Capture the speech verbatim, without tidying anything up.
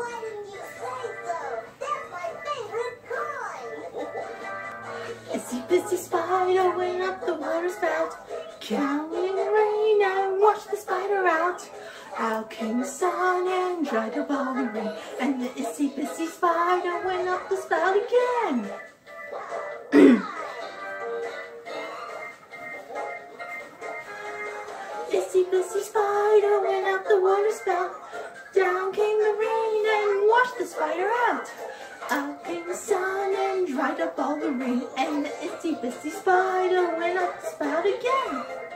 Why didn't you say so? That's my favorite kind. Itsy Bitsy spider went up the water spout, counting rain and washed the spider out. Out came the sun and dried up all the rain, and the Itsy Bitsy spider went up the spout again. Itsy Bitsy spider went up the water spout, down came the rain and washed the spider out. Out came the sun and dried up all the rain, and the Itsy Bitsy spider went up the spout again.